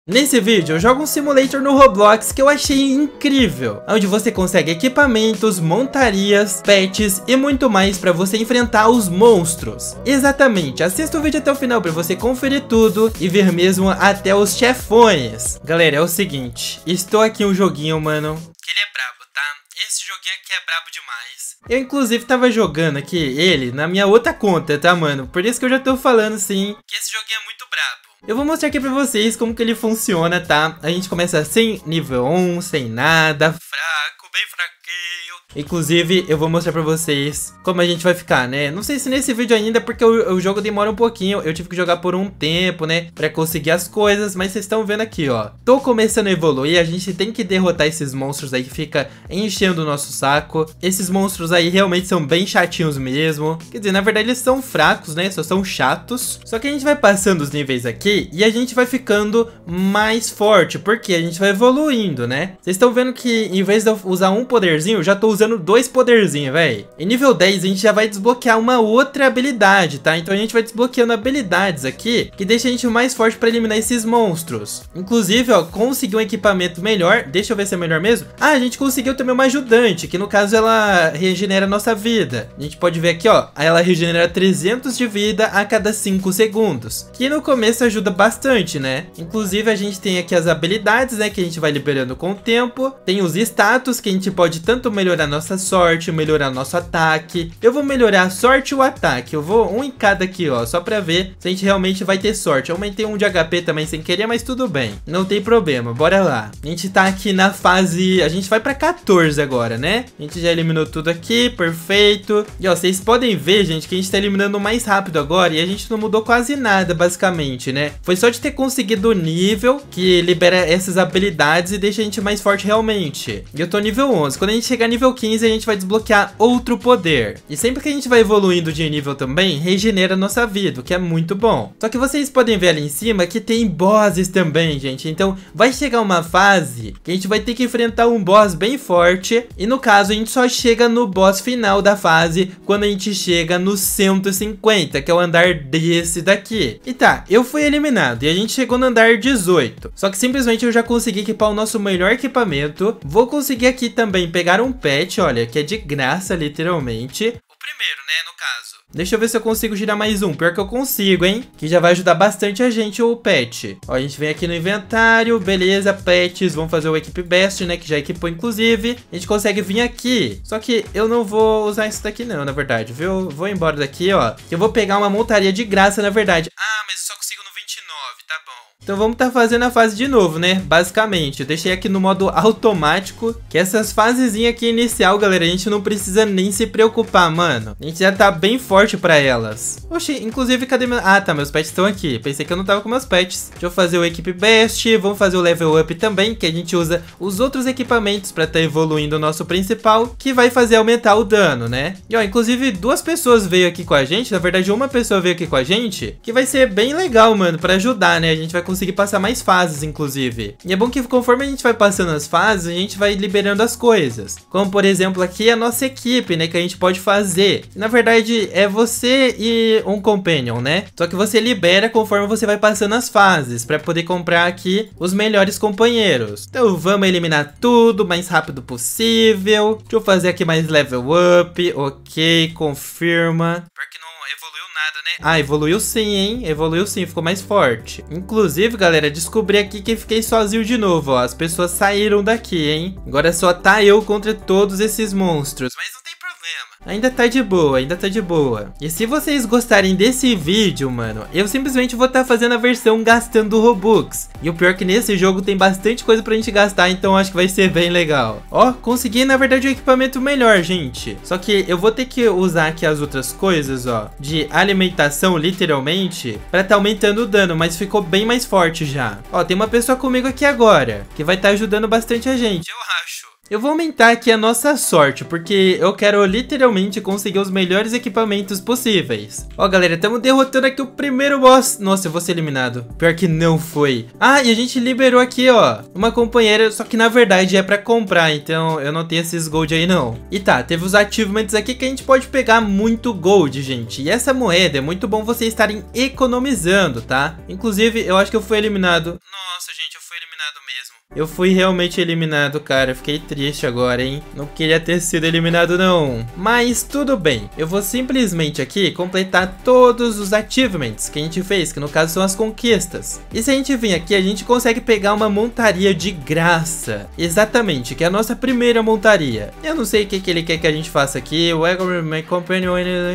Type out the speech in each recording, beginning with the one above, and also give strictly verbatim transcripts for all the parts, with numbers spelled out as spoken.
Nesse vídeo eu jogo um simulator no Roblox que eu achei incrível, onde você consegue equipamentos, montarias, pets e muito mais para você enfrentar os monstros. Exatamente, assista o vídeo até o final para você conferir tudo e ver mesmo até os chefões. Galera, é o seguinte, estou aqui um joguinho, mano, que ele é brabo, tá? Esse joguinho aqui é brabo demais. Eu inclusive tava jogando aqui ele na minha outra conta, tá, mano? Por isso que eu já tô falando sim que esse joguinho é muito brabo. Eu vou mostrar aqui pra vocês como que ele funciona, tá? A gente começa sem nível um, sem nada, fraco, bem fraquinho. Inclusive, eu vou mostrar pra vocês como a gente vai ficar, né? Não sei se nesse vídeo ainda, porque o, o jogo demora um pouquinho. Eu tive que jogar por um tempo, né? Pra conseguir as coisas, mas vocês estão vendo aqui, ó. Tô começando a evoluir, a gente tem que derrotar esses monstros aí que fica enchendo o nosso saco. Esses monstros aí realmente são bem chatinhos mesmo. Quer dizer, na verdade eles são fracos, né? Só são chatos. Só que a gente vai passando os níveis aqui e a gente vai ficando mais forte, porque a gente vai evoluindo, né? Vocês estão vendo que em vez de eu usar um poderzinho, eu já tô usando usando dois poderzinhos, velho. Em nível dez a gente já vai desbloquear uma outra habilidade, tá? Então a gente vai desbloqueando habilidades aqui que deixa a gente mais forte pra eliminar esses monstros. Inclusive, ó, conseguir um equipamento melhor. Deixa eu ver se é melhor mesmo. Ah, a gente conseguiu também uma ajudante, que no caso ela regenera a nossa vida. A gente pode ver aqui, ó, ela regenera trezentos de vida a cada cinco segundos, que no começo ajuda bastante, né? Inclusive a gente tem aqui as habilidades, né, que a gente vai liberando com o tempo. Tem os status, que a gente pode tanto melhorar nossa sorte, melhorar nosso ataque. Eu vou melhorar a sorte e o ataque. Eu vou um em cada aqui, ó, só pra ver se a gente realmente vai ter sorte. Eu aumentei um de H P também sem querer, mas tudo bem, não tem problema, bora lá. A gente tá aqui na fase, a gente vai pra quatorze agora, né? A gente já eliminou tudo aqui, perfeito. E ó, vocês podem ver, gente, que a gente tá eliminando mais rápido agora e a gente não mudou quase nada, basicamente, né? Foi só de ter conseguido o nível que libera essas habilidades e deixa a gente mais forte realmente. E eu tô nível onze, quando a gente chegar nível quinze a gente vai desbloquear outro poder. E sempre que a gente vai evoluindo de nível também, regenera a nossa vida, o que é muito bom. Só que vocês podem ver ali em cima que tem bosses também, gente. Então vai chegar uma fase que a gente vai ter que enfrentar um boss bem forte. E no caso a gente só chega no boss final da fase quando a gente chega no cento e cinquenta, que é o andar desse daqui. E tá, eu fui eliminado e a gente chegou no andar dezoito. Só que simplesmente eu já consegui equipar o nosso melhor equipamento. Vou conseguir aqui também pegar um pet, olha, que é de graça, literalmente. O primeiro, né, no caso. Deixa eu ver se eu consigo girar mais um. Pior que eu consigo, hein? Que já vai ajudar bastante a gente, o pet. Ó, a gente vem aqui no inventário. Beleza, pets. Vamos fazer o Equip Best, né? Que já equipou, inclusive. A gente consegue vir aqui. Só que eu não vou usar isso daqui, não, na verdade, viu? Vou embora daqui, ó. Eu vou pegar uma montaria de graça, na verdade. Ah, mas eu só consigo no vinte e nove, tá bom. Então vamos tá fazendo a fase de novo, né? Basicamente, eu deixei aqui no modo automático, que essas fasezinhas aqui inicial, galera, a gente não precisa nem se preocupar, mano. A gente já tá bem forte pra elas. Oxi, inclusive, cadê meu... Ah, tá, meus pets estão aqui. Pensei que eu não tava com meus pets. Deixa eu fazer o Equip Best, vamos fazer o Level Up também, que a gente usa os outros equipamentos pra tá evoluindo o nosso principal, que vai fazer aumentar o dano, né? E ó, inclusive, duas pessoas veio aqui com a gente, na verdade, uma pessoa veio aqui com a gente, que vai ser bem legal, mano, pra ajudar, né? A gente vai conseguir passar mais fases, inclusive. E é bom que conforme a gente vai passando as fases, a gente vai liberando as coisas. Como, por exemplo, aqui a nossa equipe, né? Que a gente pode fazer. Na verdade, é você e um companion, né? Só que você libera conforme você vai passando as fases, pra poder comprar aqui os melhores companheiros. Então, vamos eliminar tudo o mais rápido possível. Deixa eu fazer aqui mais level up. Ok, confirma. Porque não evoluiu nada, né? Ah, evoluiu sim, hein? Evoluiu sim, ficou mais forte. Inclusive, galera, descobri aqui que fiquei sozinho de novo, ó. As pessoas saíram daqui, hein? Agora só tá eu contra todos esses monstros. Mas não tem problema. Ainda tá de boa, ainda tá de boa. E se vocês gostarem desse vídeo, mano, eu simplesmente vou estar tá fazendo a versão gastando Robux. E o pior é que nesse jogo tem bastante coisa pra gente gastar, então acho que vai ser bem legal. Ó, consegui, na verdade, um equipamento melhor, gente. Só que eu vou ter que usar aqui as outras coisas, ó, de alimentação, literalmente, pra tá aumentando o dano, mas ficou bem mais forte já. Ó, tem uma pessoa comigo aqui agora, que vai estar tá ajudando bastante a gente, eu acho. Eu vou aumentar aqui a nossa sorte, porque eu quero literalmente conseguir os melhores equipamentos possíveis. Ó, galera, estamos derrotando aqui o primeiro boss. Nossa, eu vou ser eliminado. Pior que não foi. Ah, e a gente liberou aqui, ó, uma companheira, só que na verdade é pra comprar, então eu não tenho esses gold aí não. E tá, teve os achievements aqui que a gente pode pegar muito gold, gente. E essa moeda é muito bom vocês estarem economizando, tá? Inclusive, eu acho que eu fui eliminado. Nossa, gente, eu fui eliminado mesmo. Eu fui realmente eliminado, cara. Fiquei triste agora, hein? Não queria ter sido eliminado, não. Mas tudo bem. Eu vou simplesmente aqui completar todos os achievements que a gente fez, que no caso são as conquistas. E se a gente vir aqui, a gente consegue pegar uma montaria de graça. Exatamente, que é a nossa primeira montaria. Eu não sei o que, que ele quer que a gente faça aqui. Welcome my companion.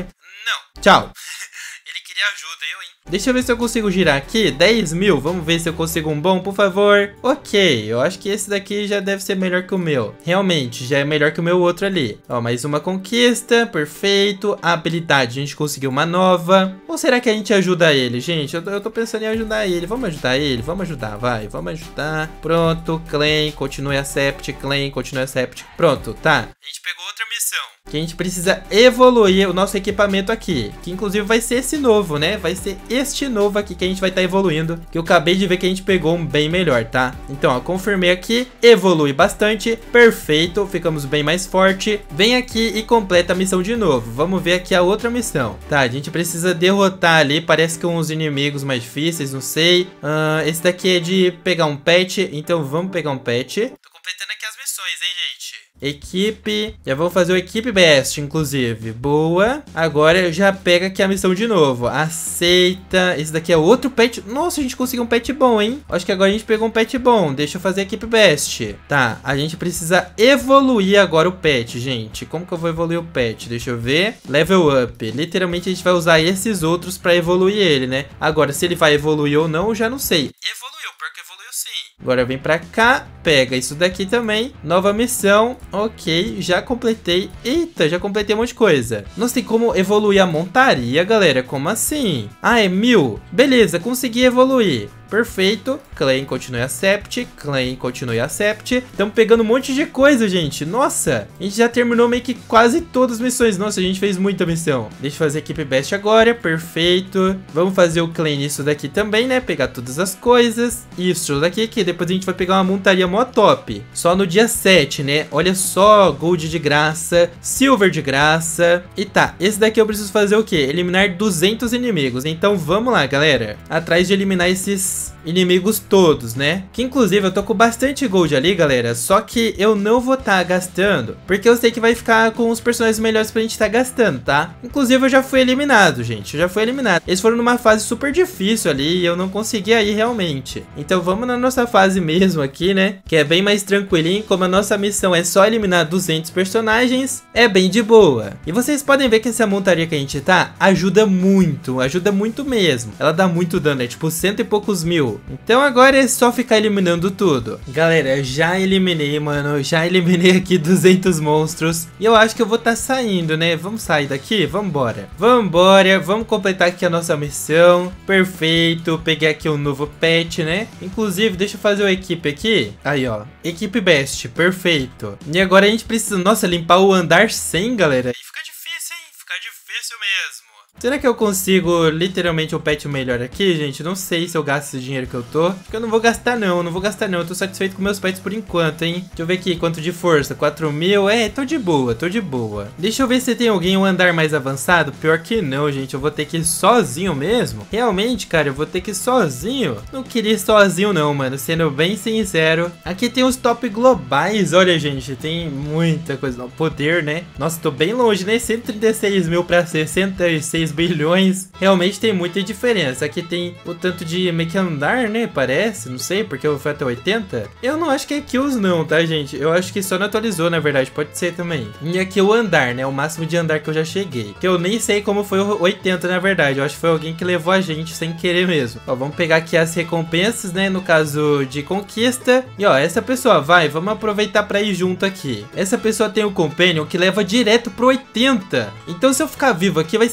Não. Tchau. Ele queria ajuda, eu, hein? Deixa eu ver se eu consigo girar aqui. dez mil. Vamos ver se eu consigo um bom, por favor. Ok, eu acho que esse daqui já deve ser melhor que o meu. Realmente, já é melhor que o meu outro ali. Ó, mais uma conquista. Perfeito. A habilidade, a gente conseguiu uma nova. Ou será que a gente ajuda ele? Gente, eu tô, eu tô pensando em ajudar ele. Vamos ajudar ele? Vamos ajudar, vai. Vamos ajudar. Pronto, claim. Continue accept. Claim, continue accept. Pronto, tá. A gente pegou outra missão. Que a gente precisa evoluir o nosso equipamento aqui. Que inclusive vai ser esse novo, né? Vai ser este novo aqui que a gente vai estar tá evoluindo. Que eu acabei de ver que a gente pegou um bem melhor, tá? Então, ó, confirmei aqui. Evolui bastante. Perfeito. Ficamos bem mais forte. Vem aqui e completa a missão de novo. Vamos ver aqui a outra missão. Tá, a gente precisa derrotar ali. Parece que uns inimigos mais difíceis, não sei. Uh, esse daqui é de pegar um pet. Então, vamos pegar um pet. Tô completando aqui as missões, hein, gente? Equipe, já vou fazer o Equipe Best, inclusive. Boa. Agora já pega aqui a missão de novo. Aceita. Esse daqui é outro pet. Nossa, a gente conseguiu um pet bom, hein? Acho que agora a gente pegou um pet bom. Deixa eu fazer Equipe Best. Tá, a gente precisa evoluir agora o pet, gente. Como que eu vou evoluir o pet? Deixa eu ver. Level Up. Literalmente a gente vai usar esses outros pra evoluir ele, né? Agora, se ele vai evoluir ou não, eu já não sei. Evoluiu, porque evoluiu sim. Agora vem pra cá. Pega isso daqui também. Nova missão. Ok, já completei. Eita, já completei um monte de coisa. Nossa, tem como evoluir a montaria, galera? Como assim? Ah, é mil. Beleza, consegui evoluir. Perfeito. Claim, continue accept. Claim, continue accept. Estamos pegando um monte de coisa, gente. Nossa, a gente já terminou meio que quase todas as missões. Nossa, a gente fez muita missão. Deixa eu fazer Equipe Best agora. Perfeito. Vamos fazer o claim nisso daqui também, né? Pegar todas as coisas. Isso daqui, que depois a gente vai pegar uma montaria mó top. Só no dia sete, né? Olha só, gold de graça, silver de graça. E tá, esse daqui eu preciso fazer o quê? Eliminar duzentos inimigos. Então vamos lá, galera. Atrás de eliminar esses inimigos todos, né? Que inclusive eu tô com bastante gold ali, galera. Só que eu não vou estar tá gastando, porque eu sei que vai ficar com os personagens melhores pra gente estar tá gastando, tá? Inclusive eu já fui eliminado, gente. Eu já fui eliminado. Eles foram numa fase super difícil ali e eu não consegui ir realmente. Então vamos na nossa fase mesmo aqui, né? Que é bem mais tranquilinho. Como a nossa missão é só eliminar duzentos personagens, é bem de boa. E vocês podem ver que essa montaria que a gente tá ajuda muito. Ajuda muito mesmo. Ela dá muito dano, é tipo cento e poucos mil. Então agora é só ficar eliminando tudo. Galera, já eliminei, mano. Já eliminei aqui duzentos monstros. E eu acho que eu vou estar tá saindo, né? Vamos sair daqui? Vambora. Vambora. Vamos completar aqui a nossa missão. Perfeito. Peguei aqui um novo pet, né? Inclusive, deixa eu fazer uma equipe aqui. Aí, ó. Equipe Best. Perfeito. E agora a gente precisa, nossa, limpar o andar cem, galera. E fica difícil, hein? Fica difícil mesmo. Será que eu consigo literalmente um pet melhor aqui, gente? Não sei se eu gasto esse dinheiro que eu tô. Acho que eu não vou gastar não, não vou gastar não. Eu tô satisfeito com meus pets por enquanto, hein? Deixa eu ver aqui, quanto de força? quatro mil? É, tô de boa, tô de boa. Deixa eu ver se tem alguém um andar mais avançado. Pior que não, gente. Eu vou ter que ir sozinho mesmo. Realmente, cara, eu vou ter que ir sozinho. Não queria ir sozinho não, mano. Sendo bem sincero. Aqui tem os top globais. Olha, gente, tem muita coisa. Não, poder, né? Nossa, tô bem longe, né? cento e trinta e seis mil pra sessenta e seis bilhões. Realmente tem muita diferença. Aqui tem o tanto de meio que andar, né? Parece, não sei, porque eu fui até oitenta. Eu não acho que é kills não, tá, gente? Eu acho que só não atualizou, na verdade. Pode ser também. E aqui o andar, né? O máximo de andar que eu já cheguei. Que eu nem sei como foi o oitenta, na verdade. Eu acho que foi alguém que levou a gente sem querer mesmo. Ó, vamos pegar aqui as recompensas, né? No caso de conquista. E ó, essa pessoa, vai, vamos aproveitar pra ir junto aqui. Essa pessoa tem o companion que leva direto pro oitenta. Então se eu ficar vivo aqui vai ser muito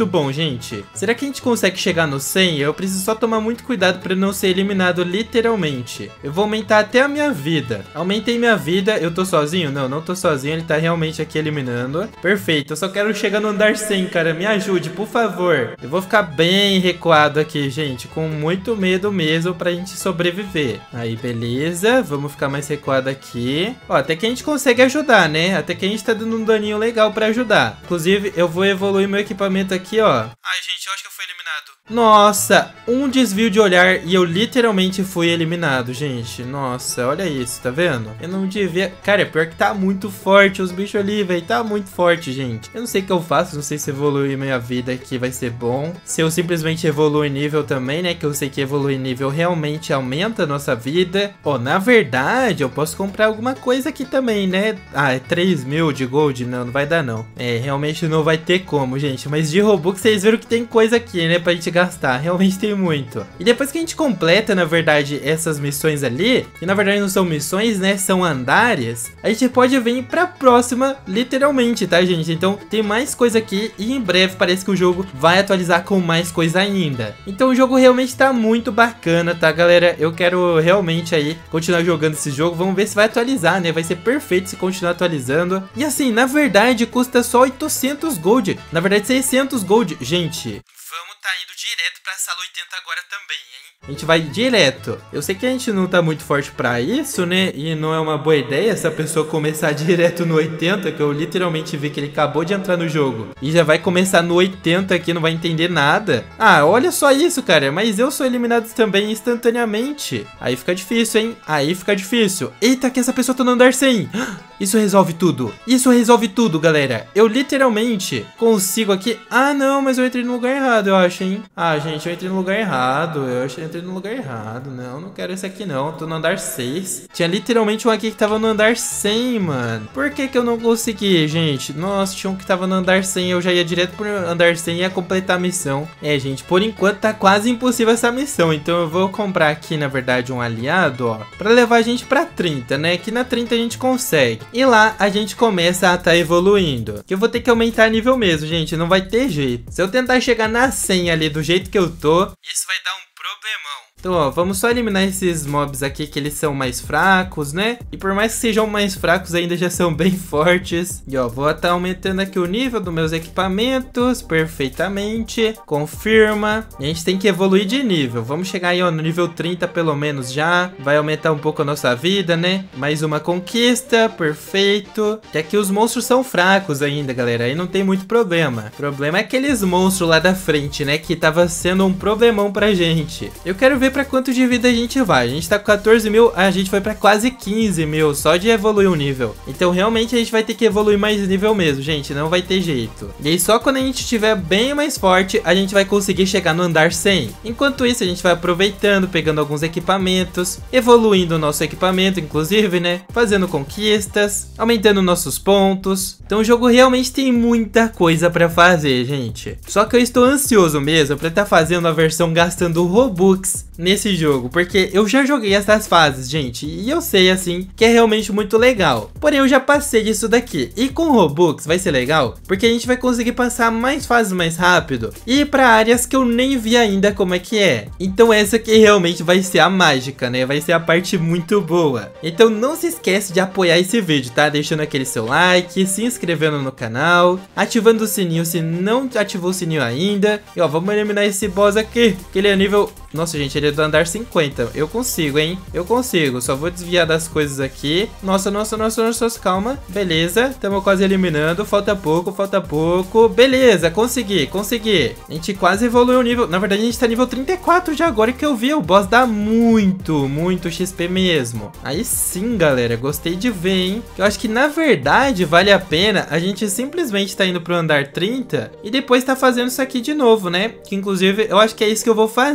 muito bom, gente. Será que a gente consegue chegar no cem? Eu preciso só tomar muito cuidado pra não ser eliminado literalmente. Eu vou aumentar até a minha vida. Aumentei minha vida. Eu tô sozinho? Não, não tô sozinho. Ele tá realmente aqui eliminando. Perfeito. Eu só quero chegar no andar cem, cara. Me ajude, por favor. Eu vou ficar bem recuado aqui, gente. Com muito medo mesmo pra gente sobreviver. Aí, beleza. Vamos ficar mais recuado aqui. Ó, até que a gente consegue ajudar, né? Até que a gente tá dando um daninho legal pra ajudar. Inclusive, eu vou evoluir meu equipamento aqui, ó. Ai, gente, eu acho que eu fui eliminado. Nossa, um desvio de olhar e eu literalmente fui eliminado, gente. Nossa, olha isso, tá vendo? Eu não devia... Cara, é pior que tá muito forte os bichos ali, velho. Tá muito forte, gente. Eu não sei o que eu faço, não sei se evoluir minha vida aqui vai ser bom. Se eu simplesmente evoluir nível também, né? Que eu sei que evoluir nível realmente aumenta a nossa vida. Ó, na verdade, eu posso comprar alguma coisa aqui também, né? Ah, é três mil de gold? Não, não vai dar não. É, realmente não vai ter como, gente. Mas de Robux, vocês viram que tem coisa aqui, né? Pra gente gastar. Realmente tem muito. E depois que a gente completa, na verdade, essas missões ali, que na verdade não são missões, né? São andares. A gente pode vir pra próxima, literalmente, tá, gente? Então, tem mais coisa aqui e em breve parece que o jogo vai atualizar com mais coisa ainda. Então, o jogo realmente tá muito bacana, tá, galera? Eu quero realmente aí continuar jogando esse jogo. Vamos ver se vai atualizar, né? Vai ser perfeito se continuar atualizando. E assim, na verdade, custa só oitocentos gold. Na verdade, seiscentos gold. Gente, vamos tá indo direto pra sala oitenta agora também, hein? A gente vai direto. Eu sei que a gente não tá muito forte pra isso, né? E não é uma boa ideia essa pessoa começar direto no oitenta, que eu literalmente vi que ele acabou de entrar no jogo. E já vai começar no oitenta aqui, não vai entender nada. Ah, olha só isso, cara. Mas eu sou eliminado também instantaneamente. Aí fica difícil, hein? Aí fica difícil. Eita, que essa pessoa tá no andar cem. Isso resolve tudo. Isso resolve tudo, galera. Eu literalmente consigo aqui... Ah, não, mas eu entrei no lugar errado, eu acho, hein? Ah, gente, eu entrei no lugar errado. Eu achei entrei no lugar errado. Não, não quero esse aqui não. Tô no andar seis. Tinha literalmente um aqui que tava no andar cem, mano. Por que que eu não consegui, gente? Nossa, tinha um que tava no andar cem. Eu já ia direto pro andar cem e ia completar a missão. É, gente, por enquanto tá quase impossível essa missão. Então eu vou comprar aqui, na verdade, um aliado, ó, pra levar a gente pra trinta, né? Que na trinta a gente consegue. E lá a gente começa a tá evoluindo. Que eu vou ter que aumentar nível mesmo, gente. Não vai ter jeito. Se eu tentar chegar na cem ali do jeito que eu tô, isso vai dar um problemão. Então, ó, vamos só eliminar esses mobs aqui que eles são mais fracos, né? E por mais que sejam mais fracos, ainda já são bem fortes. E ó, vou estar aumentando aqui o nível dos meus equipamentos perfeitamente. Confirma. E a gente tem que evoluir de nível. Vamos chegar aí, ó, no nível trinta pelo menos já. Vai aumentar um pouco a nossa vida, né? Mais uma conquista, perfeito. E aqui os monstros são fracos ainda, galera. Aí não tem muito problema. O problema é aqueles monstros lá da frente, né? Que tava sendo um problemão pra gente. Eu quero ver pra quanto de vida a gente vai. A gente tá com quatorze mil, a gente foi pra quase quinze mil só de evoluir um nível. Então realmente a gente vai ter que evoluir mais nível mesmo, gente, não vai ter jeito. E aí só quando a gente estiver bem mais forte, a gente vai conseguir chegar no andar cem. Enquanto isso a gente vai aproveitando, pegando alguns equipamentos, evoluindo o nosso equipamento, inclusive, né, fazendo conquistas, aumentando nossos pontos. Então o jogo realmente tem muita coisa pra fazer, gente. Só que eu estou ansioso mesmo pra estar fazendo a versão gastando Robux nesse jogo, porque eu já joguei essas fases, gente, e eu sei, assim, que é realmente muito legal. Porém, eu já passei disso daqui, e com Robux vai ser legal, porque a gente vai conseguir passar mais fases mais rápido, e ir pra áreas que eu nem vi ainda como é que é. Então essa aqui realmente vai ser a mágica, né, vai ser a parte muito boa. Então não se esquece de apoiar esse vídeo, tá? Deixando aquele seu like, se inscrevendo no canal, ativando o sininho se não ativou o sininho ainda, e ó, vamos eliminar esse boss aqui, que ele é nível... Nossa, gente, ele é do andar cinquenta. Eu consigo, hein? Eu consigo. Só vou desviar das coisas aqui. Nossa, nossa, nossa, nossa, calma. Beleza. Estamos quase eliminando. Falta pouco, falta pouco. Beleza, consegui, consegui. A gente quase evoluiu o nível. Na verdade, a gente tá nível trinta e quatro já agora que eu vi. O boss dá muito, muito X P mesmo. Aí sim, galera. Gostei de ver, hein? Eu acho que, na verdade, vale a pena a gente simplesmente tá indo pro andar trinta e depois tá fazendo isso aqui de novo, né? Que, inclusive, eu acho que é isso que eu vou fazer.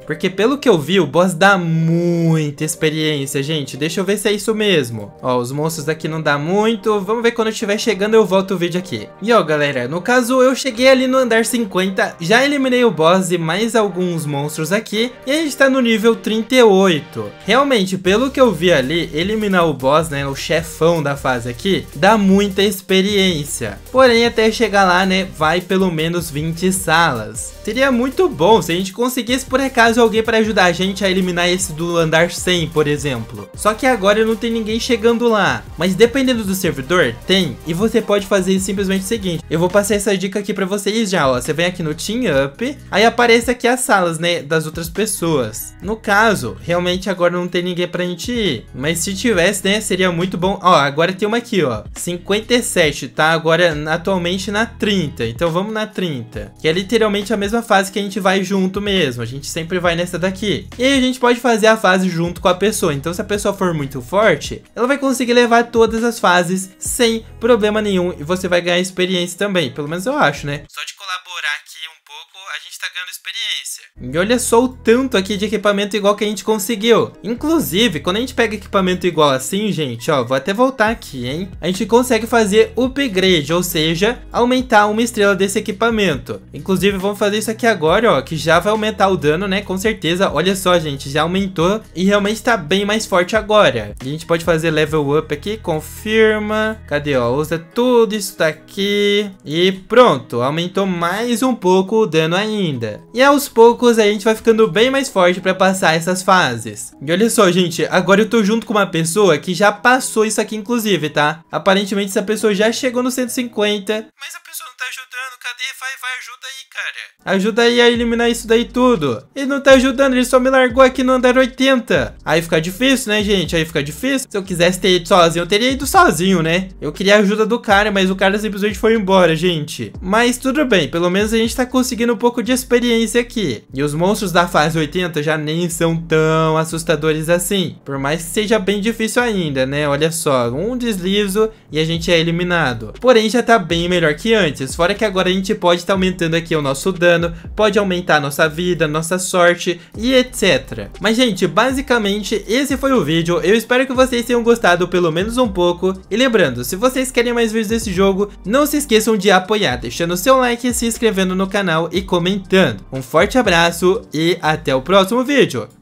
Porque pelo que eu vi, o boss dá muita experiência, gente. Deixa eu ver se é isso mesmo. Ó, os monstros aqui não dá muito. Vamos ver quando eu estiver chegando, eu volto o vídeo aqui. E ó, galera, no caso eu cheguei ali no andar cinquenta, já eliminei o boss e mais alguns monstros aqui. E a gente tá no nível trinta e oito. Realmente, pelo que eu vi ali, eliminar o boss, né, o chefão da fase aqui, dá muita experiência. Porém, até chegar lá, né, vai pelo menos vinte salas. Seria muito bom se a gente conseguisse por acaso alguém para ajudar a gente a eliminar esse do andar cem, por exemplo. Só que agora não tem ninguém chegando lá. Mas dependendo do servidor, tem. E você pode fazer simplesmente o seguinte. Eu vou passar essa dica aqui para vocês já, ó. Você vem aqui no Team Up, aí aparece aqui as salas, né, das outras pessoas. No caso, realmente agora não tem ninguém pra gente ir. Mas se tivesse, né, seria muito bom. Ó, agora tem uma aqui, ó. cinquenta e sete, tá agora atualmente na trinta. Então vamos na trinta. Que é literalmente a mesma fase que a gente vai junto mesmo. A gente sempre vai nessa daqui. E aí a gente pode fazer a fase junto com a pessoa. Então se a pessoa for muito forte, ela vai conseguir levar todas as fases sem problema nenhum. E você vai ganhar experiência também. Pelo menos eu acho, né? Só de colaborar aqui um pouco, a gente tá ganhando experiência. E olha só o tanto aqui de equipamento igual que a gente conseguiu. Inclusive, quando a gente pega equipamento igual assim, gente, ó, vou até voltar aqui, hein? A gente consegue fazer upgrade, ou seja, aumentar uma estrela desse equipamento. Inclusive, vamos fazer isso aqui agora, ó, que já vai aumentar o dano, né? Com certeza. Olha só, gente, já aumentou e realmente tá bem mais forte agora. A gente pode fazer level up aqui, confirma. Cadê, ó? Usa tudo isso daqui. E pronto, aumentou mais um pouco o dano ainda. E aos poucos a gente vai ficando bem mais forte pra passar essas fases. E olha só, gente, agora eu tô junto com uma pessoa que já passou isso aqui, inclusive, tá? Aparentemente essa pessoa já chegou no cento e cinquenta. Mas a pessoa não tá ajudando, cadê? Vai, vai, ajuda aí, cara. Ajuda aí a eliminar isso daí tudo. Ele não tá ajudando, ele só me largou aqui no andar oitenta. Aí fica difícil, né, gente? Aí fica difícil. Se eu quisesse ter ido sozinho, eu teria ido sozinho, né? Eu queria a ajuda do cara, mas o cara simplesmente foi embora, gente. Mas tudo bem, pelo menos a gente tá conseguindo um pouco de experiência aqui. E os monstros da fase oitenta já nem são tão assustadores assim. Por mais que seja bem difícil ainda, né? Olha só, um deslizo e a gente é eliminado. Porém, já tá bem melhor que antes. Fora que agora a gente pode estar tá aumentando aqui o nosso dano, pode aumentar a nossa vida, nossa sorte e etcétera. Mas, gente, basicamente esse foi o vídeo. Eu espero que vocês tenham gostado pelo menos um pouco. E lembrando, se vocês querem mais vídeos desse jogo, não se esqueçam de apoiar, deixando o seu like, se inscrevendo no canal e comentando. Um forte abraço e até o próximo vídeo.